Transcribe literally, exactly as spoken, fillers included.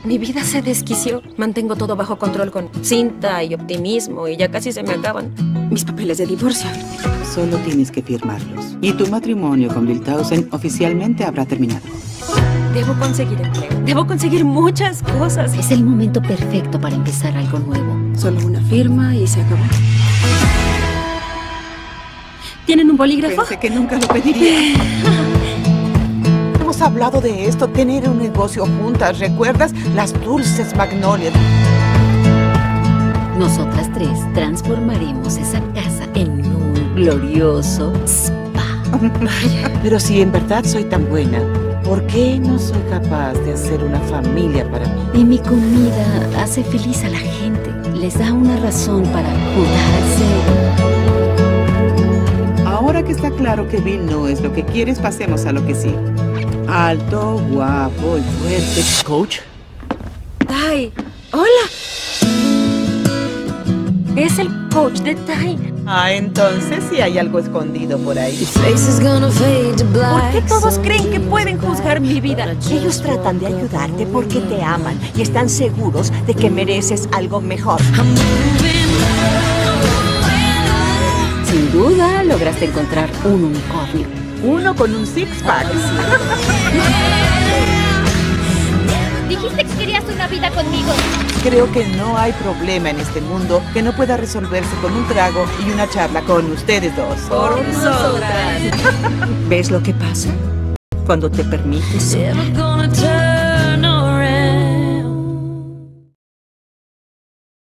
Mi vida se desquició. Mantengo todo bajo control con cinta y optimismo y ya casi se me acaban mis papeles de divorcio. Solo tienes que firmarlos. Y tu matrimonio con Bill Townsend oficialmente habrá terminado. Debo conseguir empleo. Debo conseguir muchas cosas. Es el momento perfecto para empezar algo nuevo. Solo una firma y se acabó. ¿Tienen un bolígrafo? Pensé que nunca lo pediría. Hemos hablado de esto, tener un negocio juntas. ¿Recuerdas? Las dulces magnolias. Nosotras tres transformaremos esa casa en un glorioso spa. Pero si en verdad soy tan buena, ¿por qué no soy capaz de hacer una familia para mí? Y mi comida hace feliz a la gente. Les da una razón para mudarse. Ahora que está claro que Bill no es lo que quieres, pasemos a lo que sí. Alto, guapo y fuerte. ¿Coach? Ty, hola. Es el coach de Ty. Ah, entonces sí hay algo escondido por ahí. ¿Por qué todos creen que pueden juzgar mi vida? Ellos tratan de ayudarte porque te aman y están seguros de que mereces algo mejor. Sin duda, lograste encontrar un unicornio. Uno con un six-pack. Dijiste que querías una vida conmigo. Creo que no hay problema en este mundo que no pueda resolverse con un trago y una charla con ustedes dos. Por nosotras. ¿Ves lo que pasa? Cuando te permites soñar.